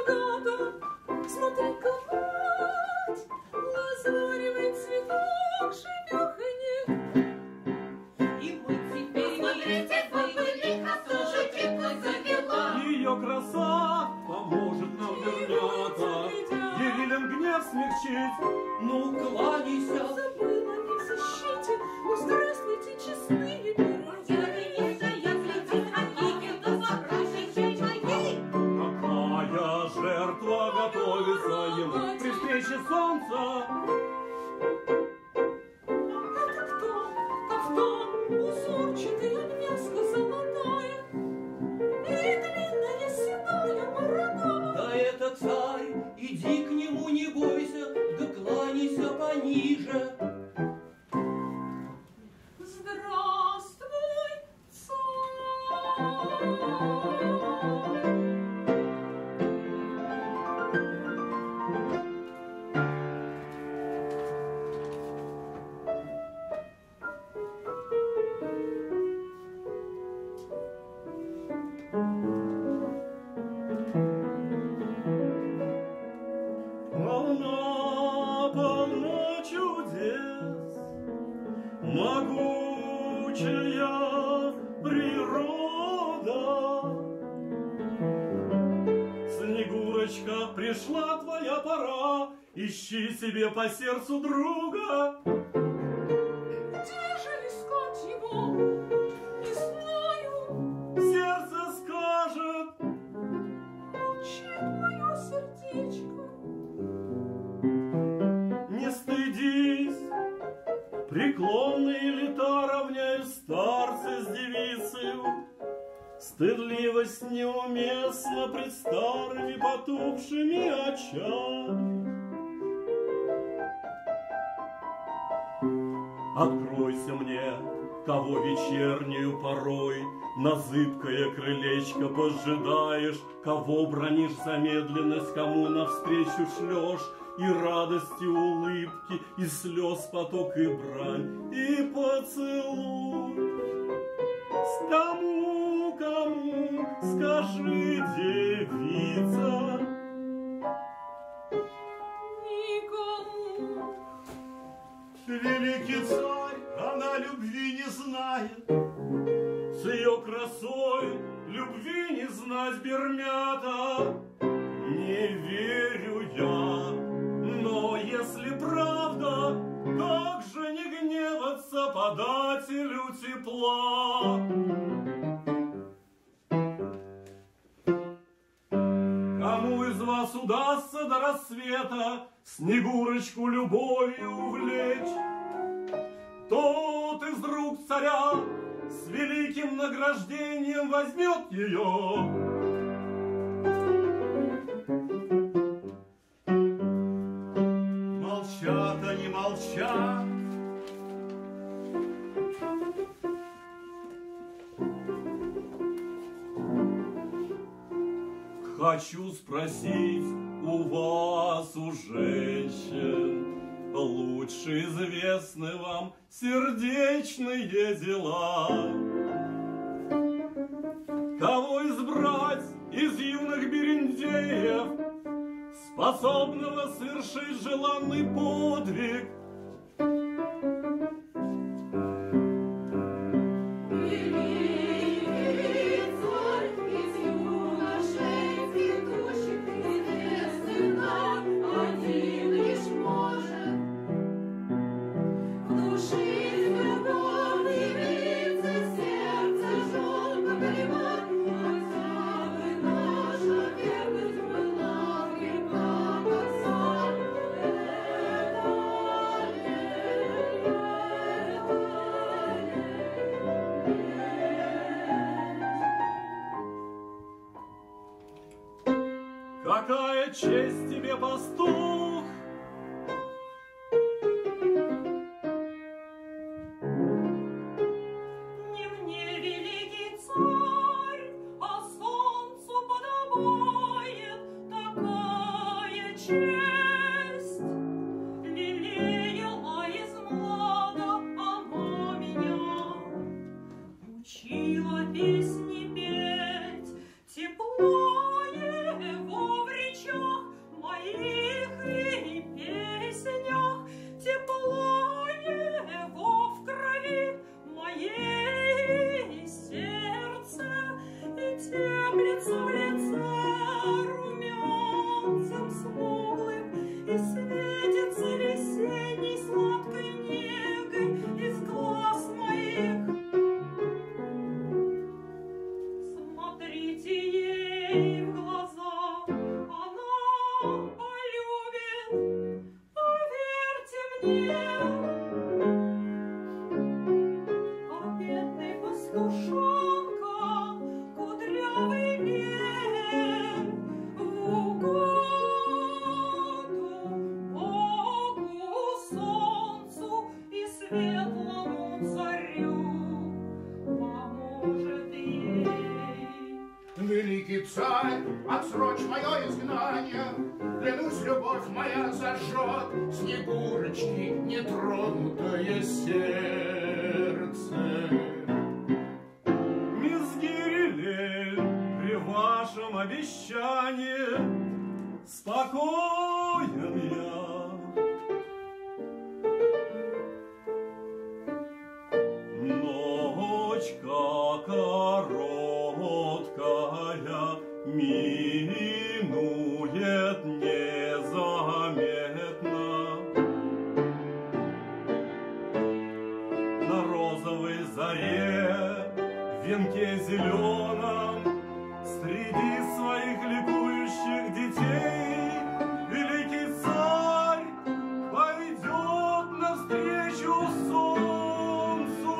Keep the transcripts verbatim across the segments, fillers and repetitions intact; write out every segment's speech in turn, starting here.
богато. Смотри-ка, мать, лазоревый цветок живеханек. И мы теперь, смотрите, бабылиха тоже тепло завела. Ее краса поможет нам вернется, Ерилин гнев смягчить. Ну, кланяйся. Забыла не в защите. Ну, здравствуйте, честные берите. Я министр, я слетит, а Кикин, да запрашивай моей. Какая жертва готовится ему при встрече солнца? Это кто? Кафтан узорчатый, обвязка золотая и длинная седая борода. Да это царь, иди к нему, не бойся, да кланяйся пониже. Здравствуй, царь! Полна, полна чудес, могучая природа. Снегурочка, пришла твоя пора, ищи себе по сердцу друга. Где же искать его? Не знаю. Сердце скажет, Молчит мое сердечко. не стыдись, преклонные лета равняют старцы с девицею. Стыдливость неуместна пред старыми потухшими очами. Откройся мне, кого вечернею порой на зыбкое крылечко пожидаешь, кого бранишь за медленность, кому навстречу шлешь и радости улыбки, и слез поток, и брань, и поцелуй. С кому, кому, скажи, девица? Никому. Великий царь, она любви не знает, с ее красой любви не знать бермята. Не верю я, но если правда, как же не гневаться подателю тепла? Кому из вас удастся до рассвета Снегурочку любовью увлечь, тот из рук царя с великим награждением возьмет ее. Молчат они, молчат. Хочу спросить у вас, у женщин, лучше известны вам сердечные дела. Кого избрать из юных берендеев, способного совершить желанный подвиг? Какая честь тебе, пастух! Не мне, великий царь, а солнцу подобает такая честь. Лелеяла из млада она меня, учила песни петь, тепло его в речах. весне. А бедный пастушонка кудрявый век в угоду Богу, солнцу и светлому царю поможет ей. Великий царь, отсрочь мое изгнание, клянусь, любовь моя зажжет Снегурочки нетронутое сердце. Мисс Гирилель, при вашем обещании спокоен я. Ночка короткая минует незаметно. На розовой заре в венке зеленом среди своих ликующих детей великий царь пойдет навстречу солнцу.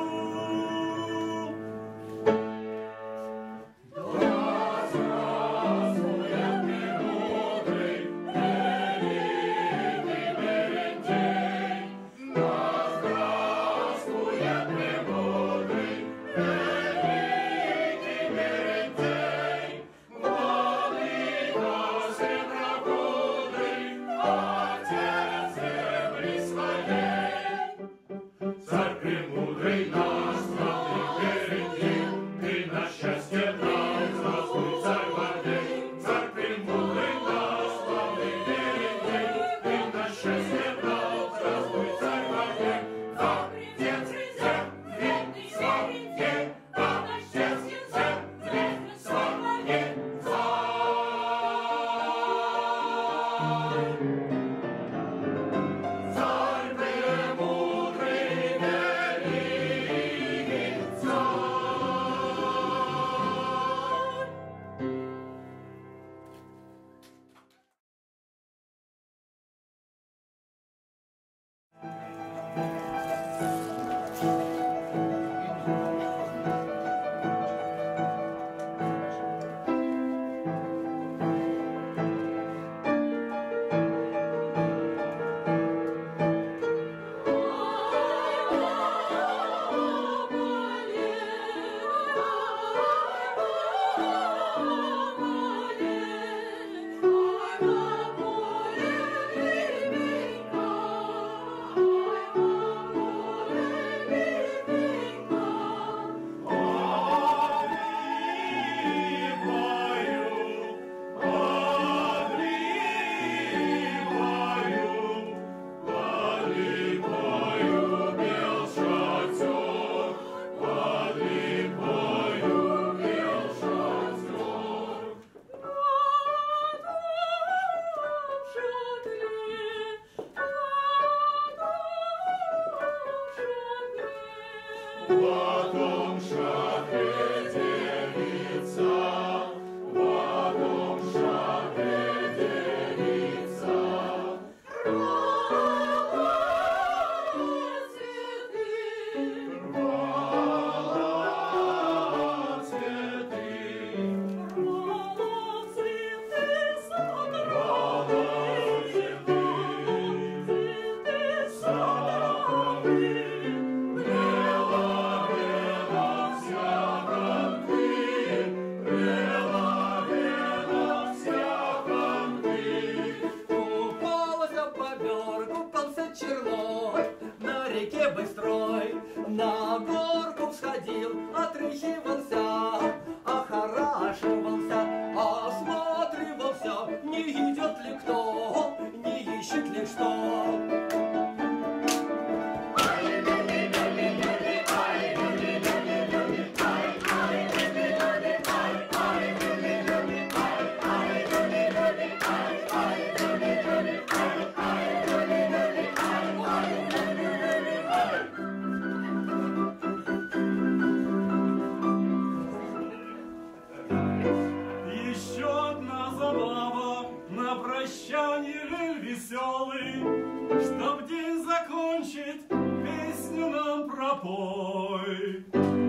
прощанье веселый, чтоб день за закончить, песню нам пропой.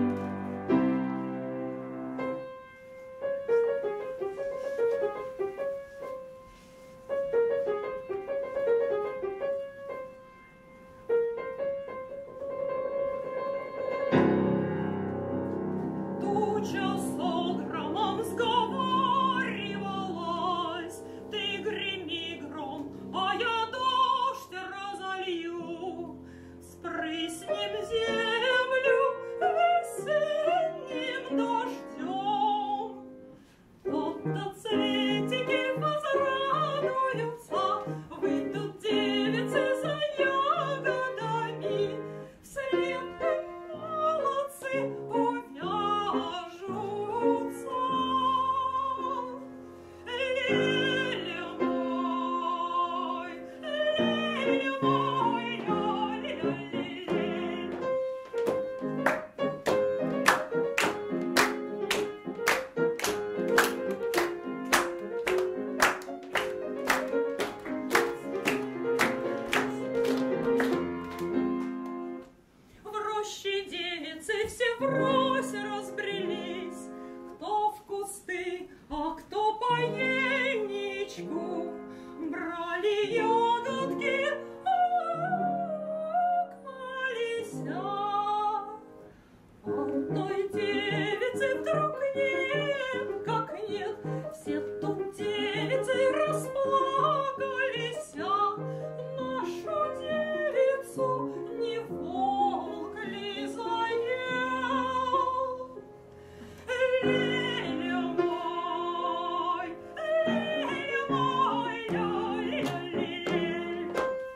Туча с громом сговаривалась, ты греми гром, а я дождь разолью, спрыснем землю весенним дождем. Вот-то цветики возрадуются, выйдут девицы за ягодами, вслед молодцы увяжутся. Леля мой, леля мой, ля-ля-ля-ля-ля. В роще девицы все врозь разбрелись, кто в кусты, а кто по ельничку, брали ягодки, колеся. Одной девицы вдруг нет, как нет, все тут девицы расплакались. Нашу девицу не волк ли заел? Леля мой, леля мой, ля-ля-ля-ля.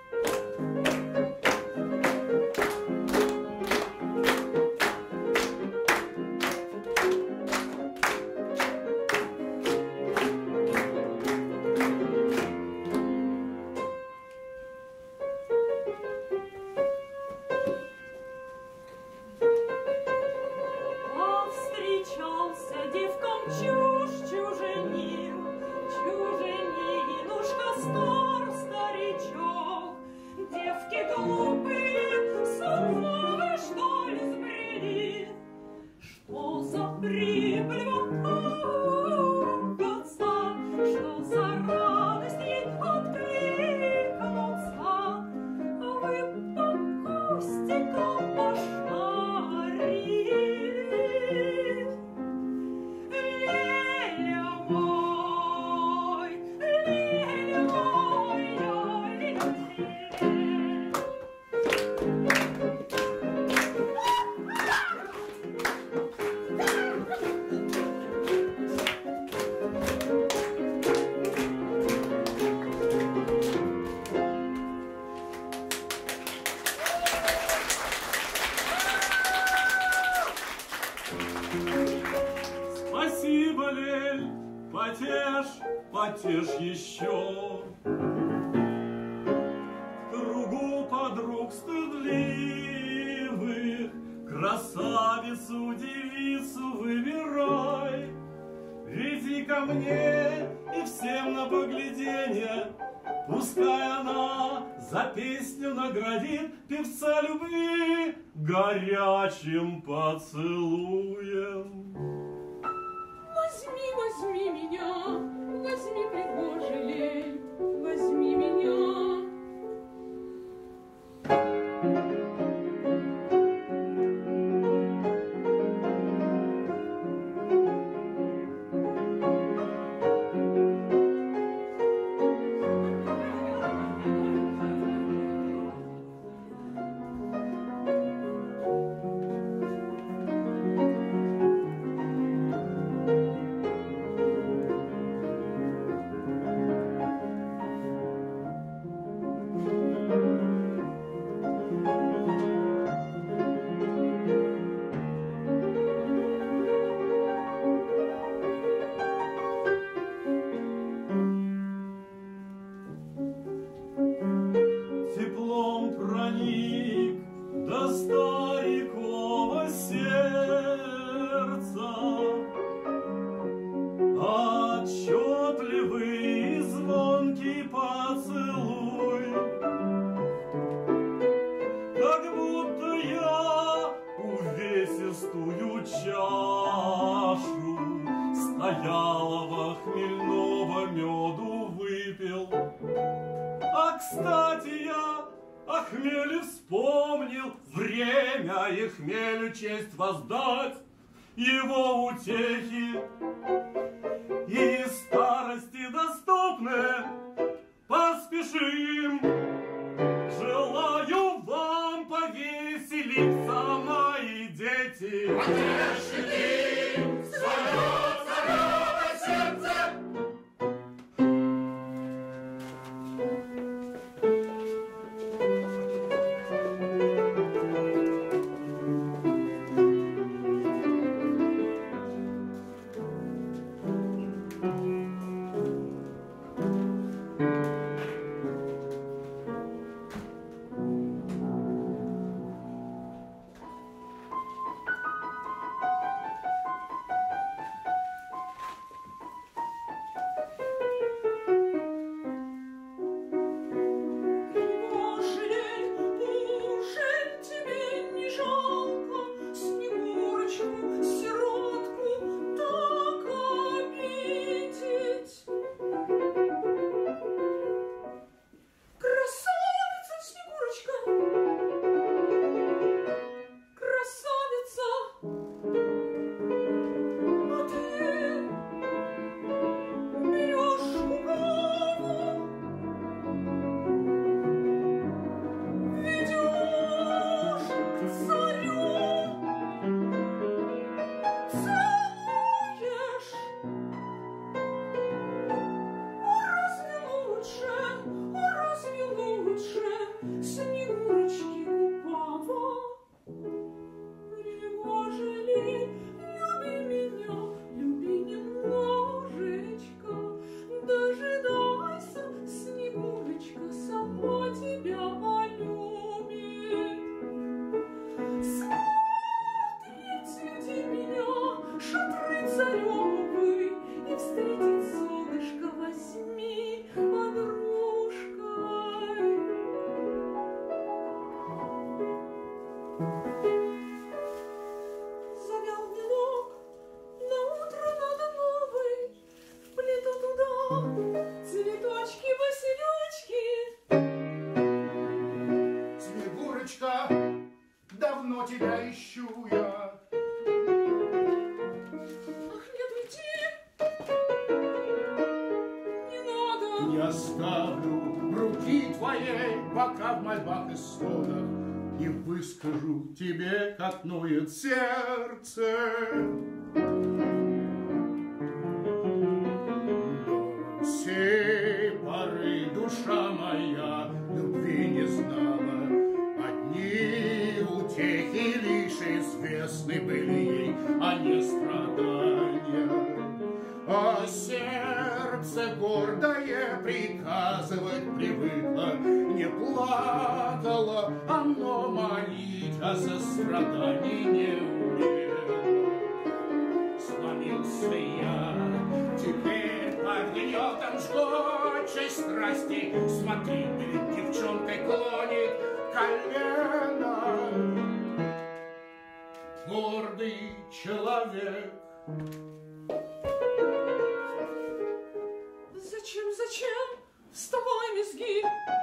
Повстречался девкам чушь чуженин, чуженинушка стар старичок. Девки глупые, суровы, что ли, сбрели? Что за прибыль вам пугаться? Что за радость ей откликнуться? Вы по кустикам пошарили. Леля мой, леля мой, ля-ля-ля-ля. Спасибо, Лель, потешь, потешь еще. В кругу подруг стыдливых красавицу, девицу выбирай. Веди ко мне и всем на погляденье, пускай она за песню наградит певца любви горячим поцелуем. Возьми, возьми меня, возьми, пригожий Лель, возьми меня. кстати я о хмеле вспомнил, время и хмелю честь воздать, его утехи и старости доступны. Поспешим, желаю вам повеселиться, мои дети. Отрешили свое царевое сердце. Давно тебя ищу я. Ах, нет, уйди! Не надо! Не оставлю руки твоей, пока в мольбах и стонах не выскажу тебе, как ноет сердце. До сей поры душа моя любви не знала. Одни утехи лишь известны были ей, а не страдания. А сердце гордое приказывать привыкло, не плакало, оно молить о сострадании не умело. Сломился я теперь под гнетом жгучей страсти, смотри, перед девчонкой клонит колено. Гордый человек. Зачем, зачем? Вставай, мезги!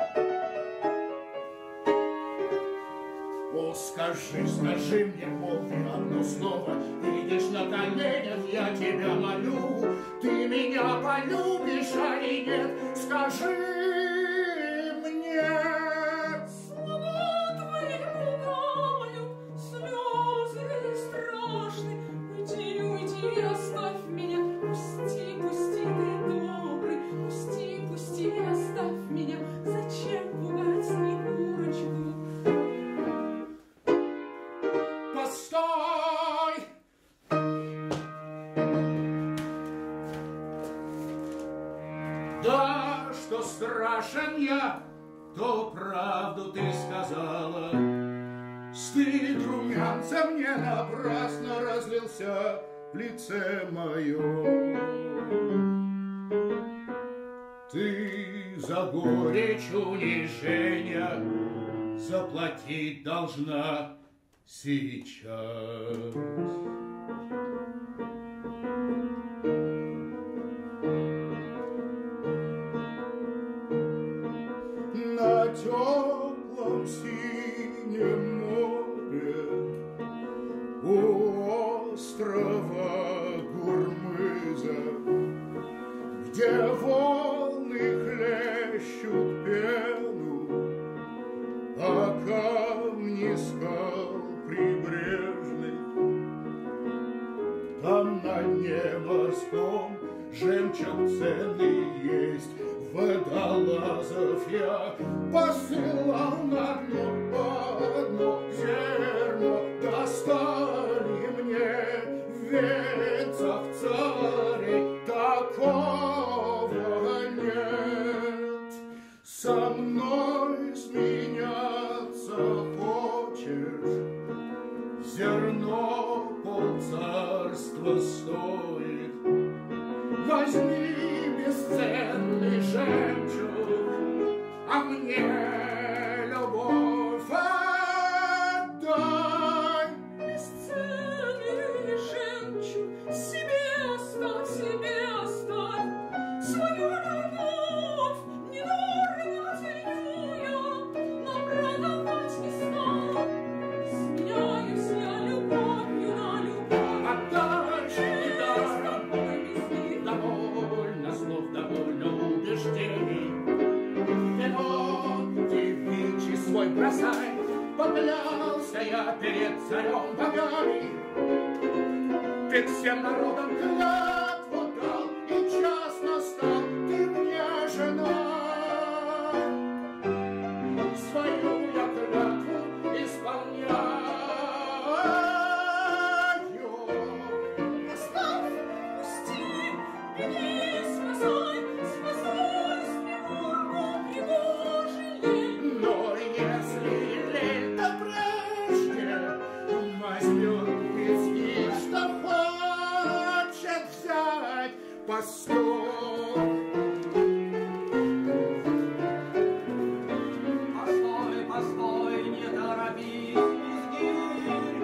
О, скажи, скажи мне, молви одно слово, видишь на коленях, я тебя молю, ты меня полюбишь, а ли нет? Скажи мне. Слова твои пугают, слезы страшны. Уйди, уйди, оставь меня, пусти, пусти, ты добрый, пусти, пусти, оставь меня. Зачем пугать Снегурочку? Постой! Да, что страшен я, то правду ты сказала. Стыд румянца мне напрасно разлился в лице моем. Ты за горечь унижения заплатить должна сейчас. теплом синем море у острова Гурмыза, где волны хлещут пену, а камни скал прибрежных. Там на дне морском жемчуг ценный есть. Водолазов я посылал на дно одно зерно, достали мне венцов царей, такого нет. Со мной сменяться хочешь, зерно полцарства стоит. Возьми бесценный жемчуг, а мне любовь отдай. Бесценный жемчуг, себе оставь, себе оставь свою любовь, недорого ценю я, но продавать не стану. Сменяюсь я любовью на любовь. Отдашь недаром, довольно слов, довольно убеждений. Вино девичий свой бросай, поклялся я перед царем богами. Ты всем народам клятву дал, и час настал, ты мне жена. Свою я клятву исполняю. Оставь, пусти, беги, спасай, спасай Снегурку Пригожией. Но если лето прежде возьмет пески, что хочет взять постой. Постой, постой, не торопись, изгирь.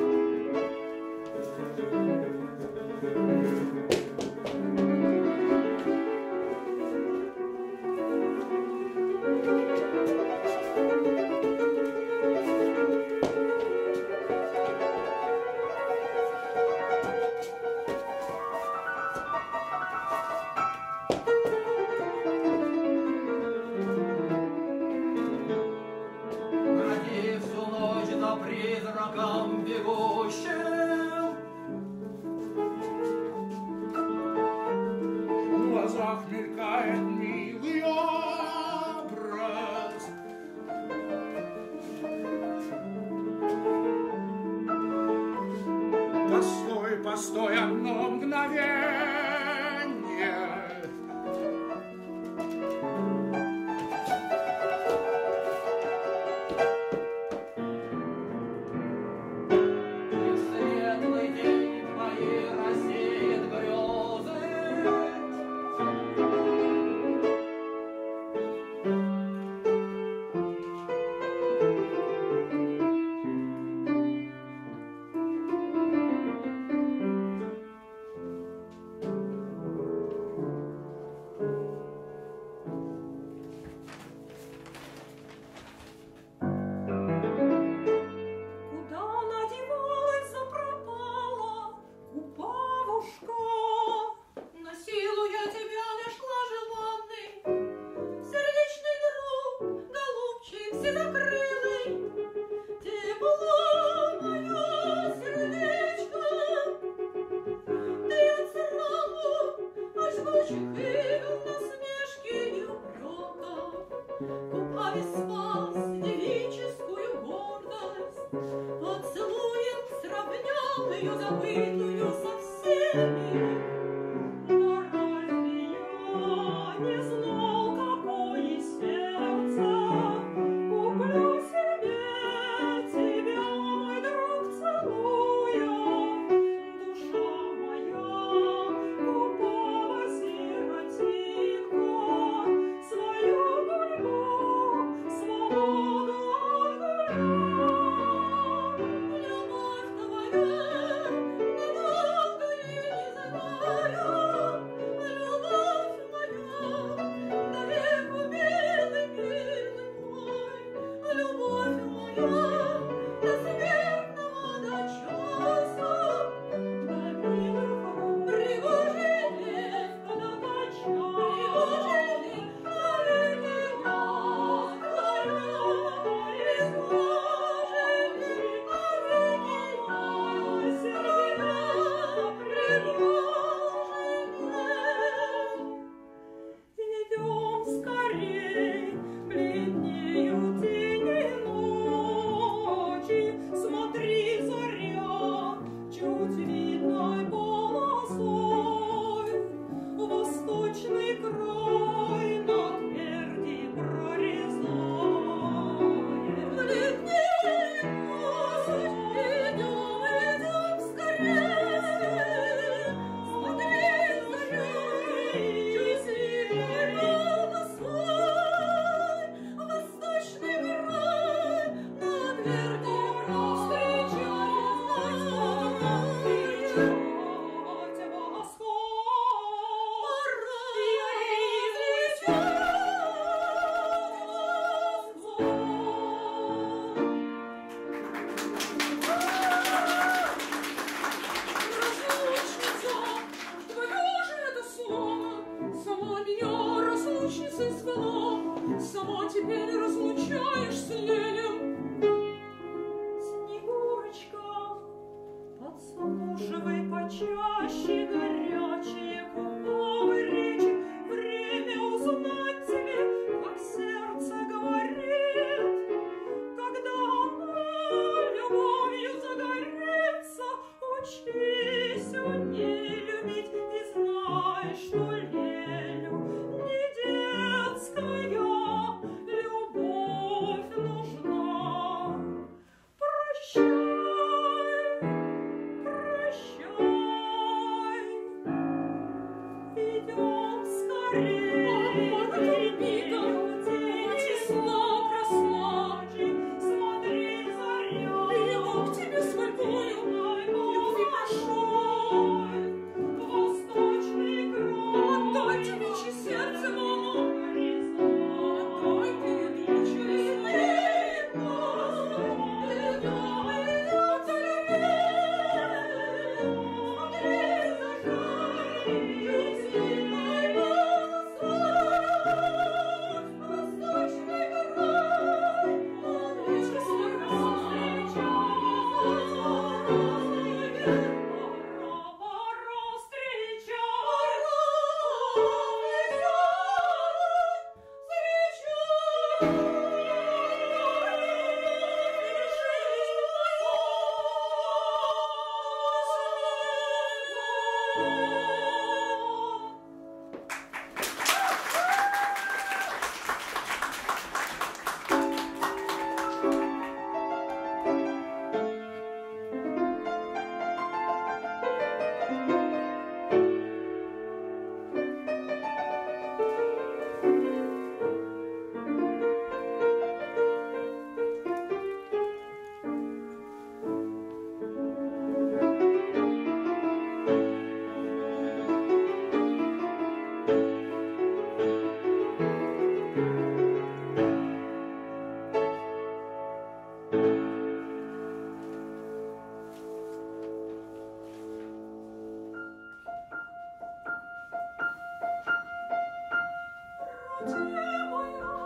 Броди всю ночь за призраком бегущим. В глазах мелькает милый образ. Постой, постой, одно мгновенье. Светлый день твои рассеет грезы. Куда она девалась, запропала, купавушка? На силу я тебя нашла желанный, сердечный друг, голубчик всезакрылый. Тепло мое сердечко, ты от сраму, аж жгучих игл, насмешки и упрека. Купавец спас девическую гордость, поцелуем сравнял ее забытую со всеми. Но разве я не знал, какое сердце куплю себе тебя, мой друг, целуя? Душа моя, купава сиротинка, свою гульбу, свободу отгуляла. Любовь твоя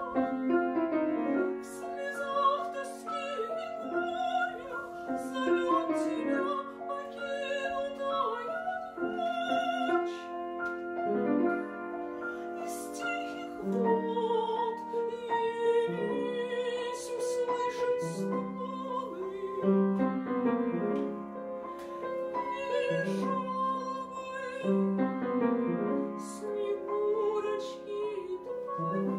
В слезах тоски и горя зовет тебя покинутая ночь. Из тихих вод явись услышать стоны и жалобы Снегурочки твоей.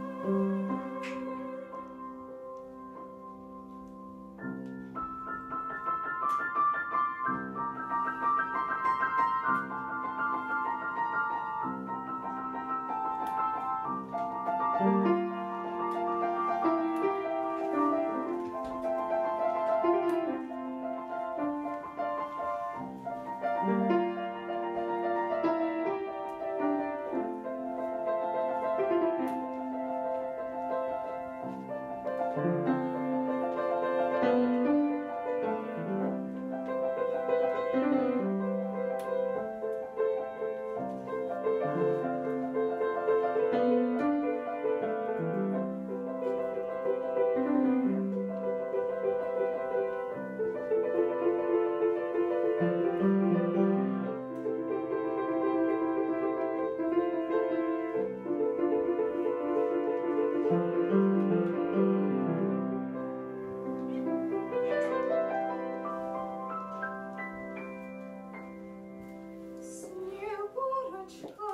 Снегурочка,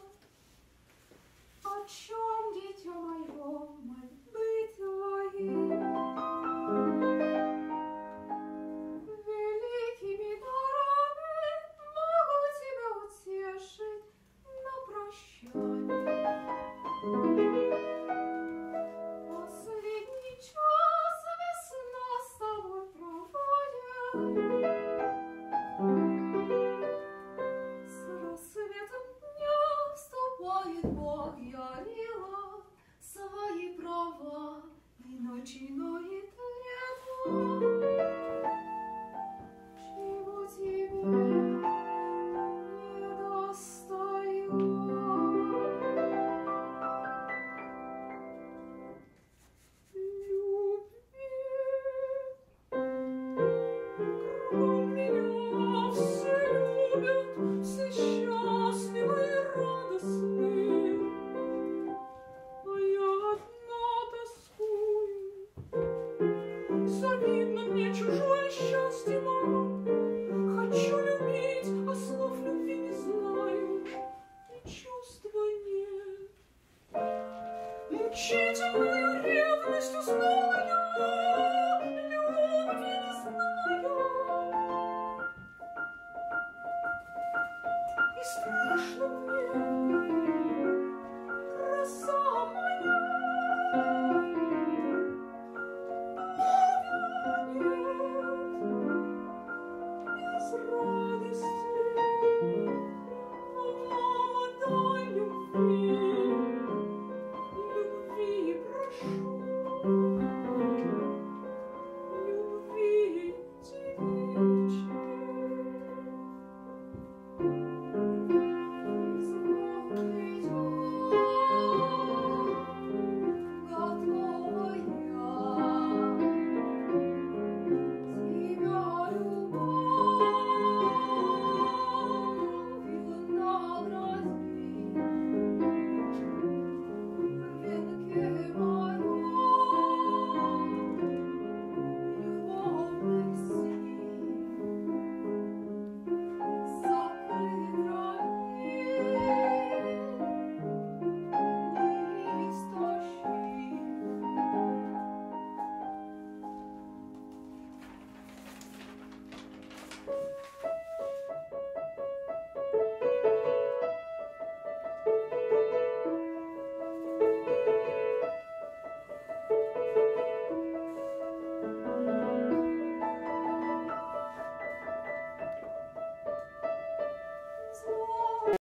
о чем, дитя мое, мольбы твои? Великими дарами могу тебя утешить на прощание. Последний час весна с тобой проводит. С рассветом дня вступает Бог Ярила свои права, и начинает лето. Чего тебе не достает? Любви. Кругом меня все любят, все счастливы и радостны, а я одна тоскую. Завидно мне чужое счастье мое. Хочу любить, а слов любви не знаю, и чувства нет. Мучительную ревность узнала я, любви не знаю. И страшно